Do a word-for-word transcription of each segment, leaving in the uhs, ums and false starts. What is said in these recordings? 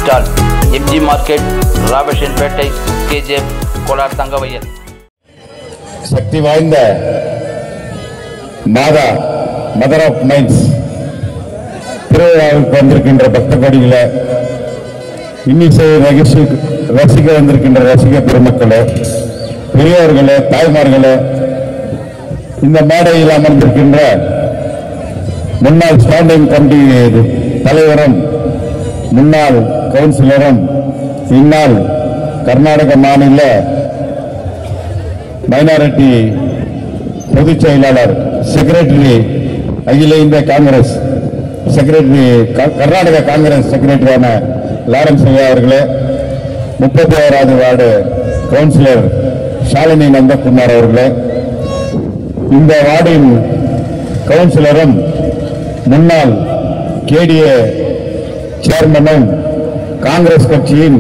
Stall MG market, Robertsonpet, KGF, Kolar Thangavayal. சக்தி வாய்ந்த மாதா மதர் ஆஃப் மைன்ஸ் திருவிழாவுக்கு வந்திருக்கின்ற பக்த கோடிகளை, இன்னிசை ரசிக ரசிக்க வந்திருக்கின்ற ரசிக பெருமக்களே, பெரியவர்களே, தாய்மார்களே, இந்த மேடையில் அமர்ந்திருக்கின்ற முன்னாள் ஸ்டாண்டிங் கமிட்டி தலைவரும் முன்னாள் கவுன்சிலரும் இந்நாள் கர்நாடக மாநில மைனாரிட்டி பொதுச் செயலாளர், செக்ரட்டரி, அகில இந்திய காங்கிரஸ் செக்ரட்டரி, கர்நாடக காங்கிரஸ் செக்ரட்டரியான லாரன்ஸ் ஐயா அவர்களே, முப்பத்தி ஓராவது வார்டு கவுன்சிலர் ஷாலினி நந்தகுமார் அவர்களே, இந்த வார்டின் கவுன்சிலரும் முன்னாள் கேடிஏ சேர்மனும் காங்கிரஸ் கட்சியின்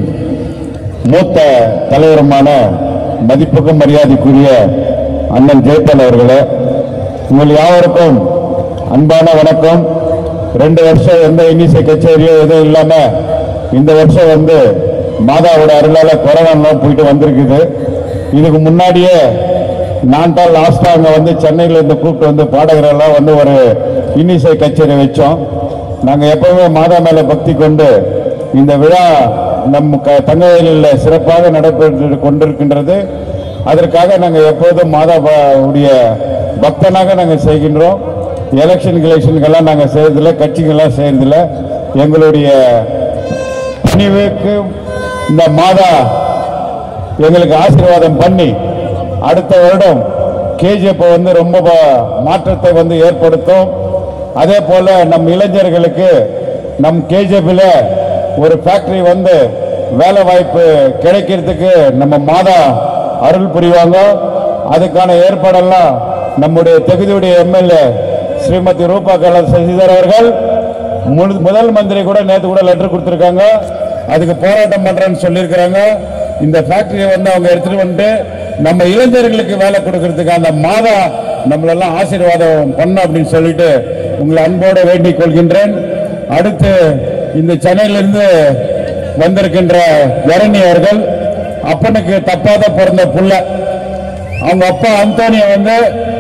மூத்த தலைவருமான மதிப்புக்கும் மரியாதைக்குரிய அண்ணன் ஜெயபால் அவர்களே, உங்கள் யாவருக்கும் அன்பான வணக்கம். ரெண்டு வருஷம் எந்த இன்னிசை கச்சேரியோ எதுவும் இல்லாம இந்த வருஷம் வந்து மாதாவோட அருளால கொரோனா போயிட்டு வந்திருக்குது. இதுக்கு முன்னாடியே நான் தான் லாஸ்டா அங்க வந்து சென்னையில இருந்து கூப்பிட்டு வந்து பாடகரெல்லாம் வந்து ஒரு இன்னிசை கச்சேரி வச்சோம். நாங்க எப்பவுமே மாதா மேல பக்தி கொண்டு இந்த விழா நம் தங்கவயலில் சிறப்பாக நடைபெற்று கொண்டிருக்கின்றது. அதற்காக நாங்கள் எப்போதும் மாதாவுடைய பக்தனாக நாங்கள் செய்கின்றோம். எலெக்ஷன் கிளெக்ஷனுக்கெல்லாம் நாங்கள் செய்யறதில்லை, கட்சிகள்லாம் செய்யறதில்லை. எங்களுடைய பணிவுக்கு இந்த மாதா எங்களுக்கு ஆசீர்வாதம் பண்ணி அடுத்த வருடம் கேஜிஎஃப் வந்து ரொம்ப மாற்றத்தை வந்து ஏற்படுத்தும். அதே போல நம் இளைஞர்களுக்கு நம் கேஜிஎஃப்ல ஒரு ஃபேக்டரி வந்து வேலை வாய்ப்பு கிடைக்கிறதுக்கு நம்ம மாதா அருள் புரிவாங்க. அதுக்கான ஏற்பாடெல்லாம் நம்முடைய தொகுதியுடைய எம்எல்ஏ ஸ்ரீமதி ரூபா கலர் சசிதர் அவர்கள் முதல் மந்திரி கூட நேற்று கூட லெட்டர் கொடுத்திருக்காங்க. அதுக்கு போராட்டம் பண்றேன்னு சொல்லியிருக்கிறாங்க. இந்த ஃபேக்டரியை வந்து அவங்க எடுத்துட்டு வந்துட்டு நம்ம இளைஞர்களுக்கு வேலை கொடுக்கறதுக்கு அந்த மாதா நம்மளெல்லாம் ஆசீர்வாதம் பண்ண அப்படின்னு சொல்லிட்டு உங்களை அன்போடு வேண்டிக் கொள்கின்றேன். அடுத்து இந்த சென்னையிலிருந்து வந்திருக்கின்ற தரணி அவர்கள், அப்பனுக்கு தப்பாத பிறந்த புள்ள, அவங்க அப்பா அந்தோனிய வந்து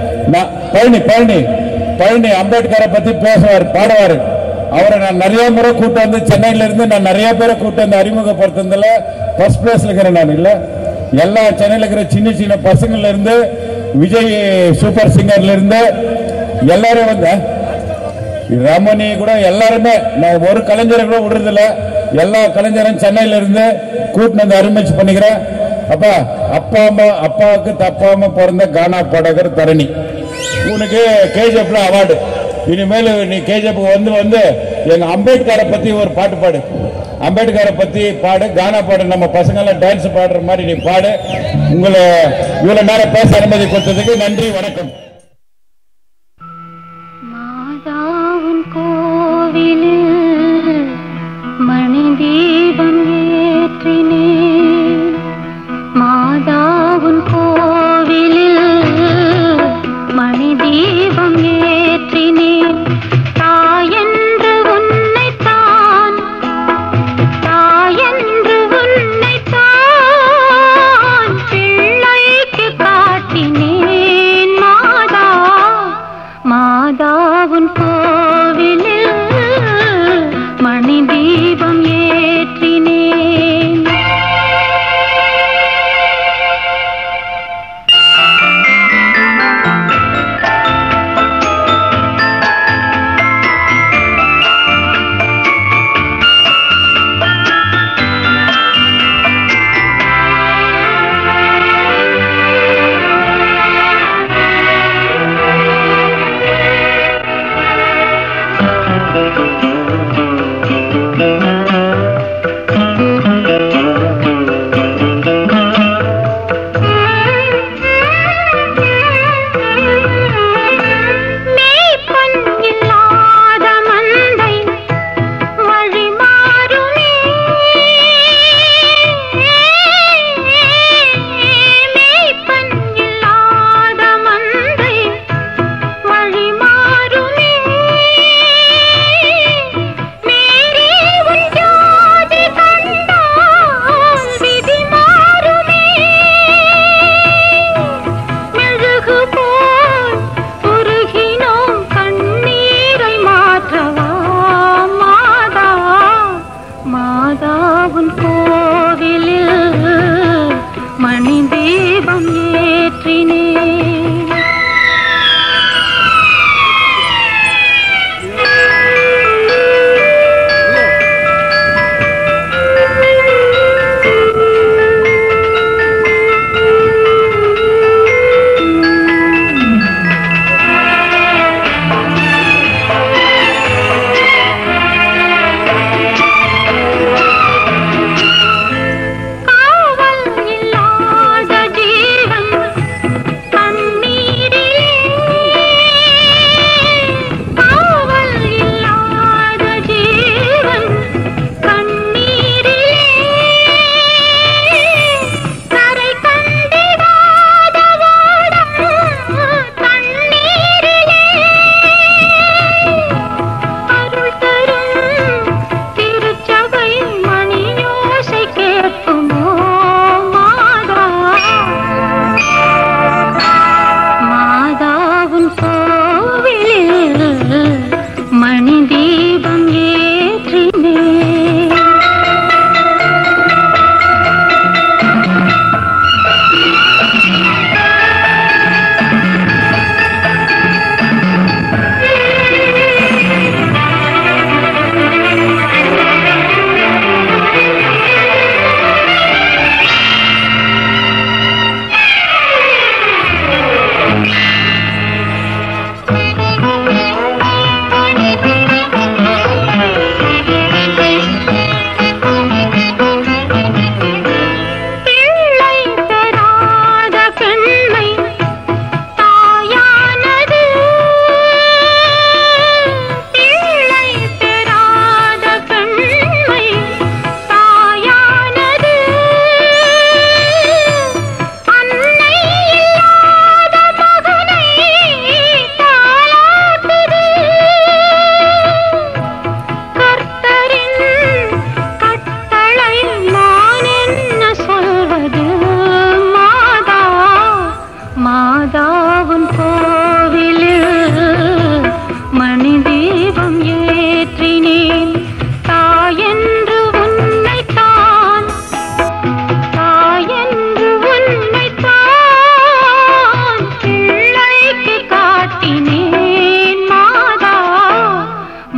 பழனி பழனி பழனி அம்பேத்கரை பத்தி பேசுவார், பாடுவார். அவரை நான் நிறைய முறை கூட்டு வந்து சென்னையில இருந்து நான் நிறைய பேரை கூட்டு வந்து அறிமுகப்படுத்துறதுல ஃபர்ஸ்ட் பிளேஸ்ல இருக்கிறேன். நான் இல்ல எல்லா சென்னையில இருக்கிற சின்ன சின்ன பசங்கள்ல இருந்து விஜய் சூப்பர் சிங்கர்ல இருந்து எல்லாரும் வந்து ரமணி கூட எல்லாருமே, நான் ஒரு கலைஞரை கூட விடுறதில்ல, எல்லா கலைஞரும் சென்னையில இருந்து கூட்டு வந்து அருமைச்சு பண்ணிக்கிறேன். அப்பா அப்பா அம்மா அப்பாவுக்கு தப்பாம பிறந்த கானா பாடகர் தரணி, உனக்கு கேஜிஎஃப்ல அவார்டு. இனிமேல் நீ கேஜிஎஃப் வந்து வந்து எங்க அம்பேத்கரை பத்தி ஒரு பாட்டு பாடு, அம்பேத்கரை பத்தி பாடு, கானா பாடு, நம்ம பசங்க எல்லாம் டான்ஸ் பாடுற மாதிரி நீ பாடு. உங்களை இவ்வளவு நேரம் பேச அனுமதி கொடுத்ததுக்கு நன்றி, வணக்கம். மணி தீபம் ஏற்றினேன், மாதாவுன் கோவிலில் மணி தீபம் ஏற்றினேன். தாயென்று உன்னைத்தான், தாயென்று உன்னைத்தான் பிள்ளைக்கு காட்டினேன். மாதா மாதாவுன் கோவிலில் மணி தீபம் ஏற்றினேன்.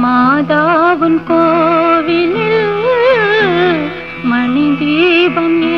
மாதாவுன் கோவிலில் மணி தீபம்